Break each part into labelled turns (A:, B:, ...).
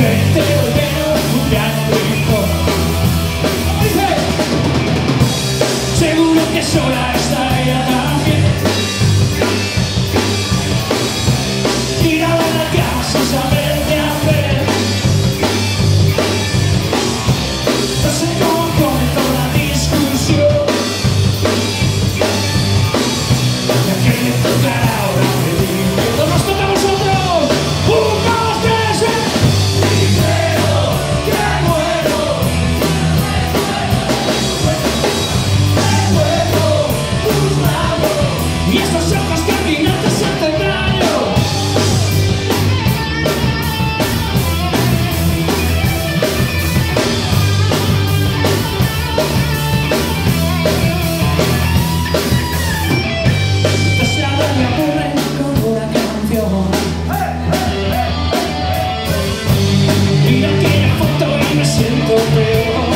A: Sola está ella también, tirada en la cama sin saber qué hacer. No sé cómo comenzó la discusión, y a quién le tocará ahora pedir. ¡Todos nos toca a vosotros! ¡1, 2, 3! Primero que muero, y estos ojos que a mí no te sienten daño. Deseado me aburre como una canción, mira aquella foto y me siento peor,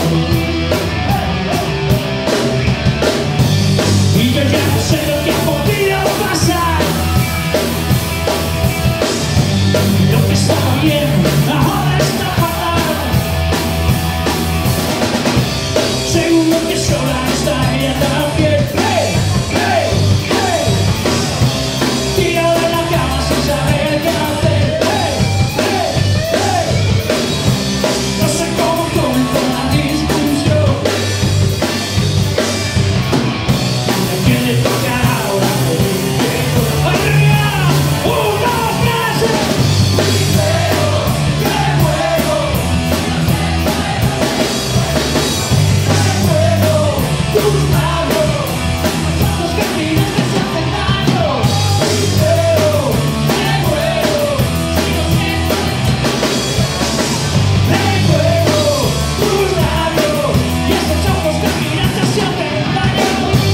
A: y yo ya no sé lo que ha podido pasar. Lo que estaba bien ahora está fatal. Seguro que sola está ella también. Hey, hey, hey. Tirada en la cama sin saber qué hacer. Hey, hey, hey. No sé cómo comenzó la discusión, ¿a quién le tocará ahora pedir perdón? ¡Arriba! 1, 2, 3. Primero que muero, recuerdo tus labios, ojos que a mí no te hacen daño. Primero que muero, si no siento. Recuerdo tus labios y esos ojos que a mí no te hacen daño.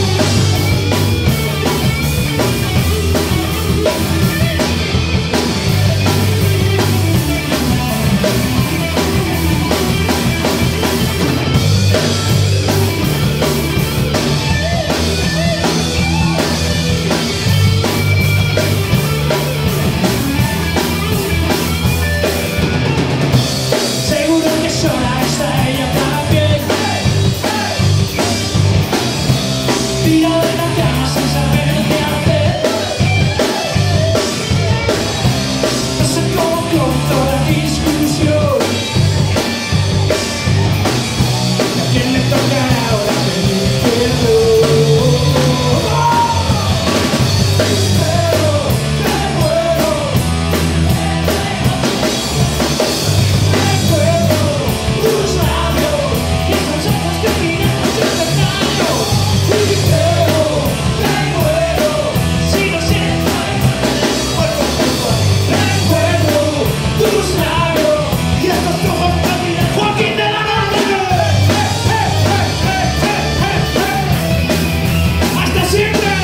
A: Seguro que sola está ella también, tirada en la cama sin saber qué hacer. No sé cómo comenzó la discusión, ¿a quién le tocará ahora pedir perdón? Espero que muero, recuerdo tus labios y esos ojos que a mí no te hacen daño. Espero que muero, si lo siento. Recuerdo tus labios y estos ojos que a mí no. ¡Joaquín de la Norte! ¡Hasta siempre!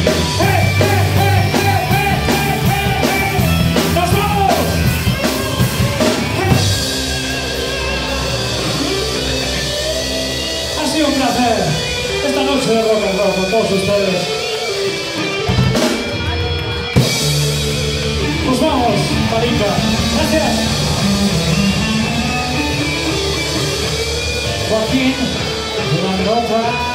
A: ¡Nos vamos! Ha sido un placer esta noche de rock and roll con todos ustedes. Nos vamos, Marica. Gracias. Joaquín de la Norte.